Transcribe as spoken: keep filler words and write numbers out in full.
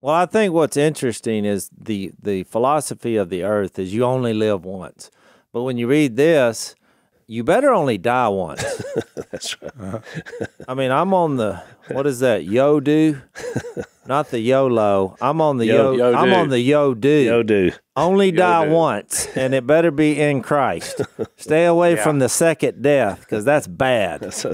Well, I think what's interesting is the, the philosophy of the earth is you only live once. But when you read this, you better only die once. That's right. Uh-huh. I mean, I'm on the, what is that, yo-do? Not the YOLO. I'm on the yo, yo, yo I'm on the yo-do. Yo-do. Only die once, and it better be in Christ. Stay away yeah. from the second death, because that's bad. That's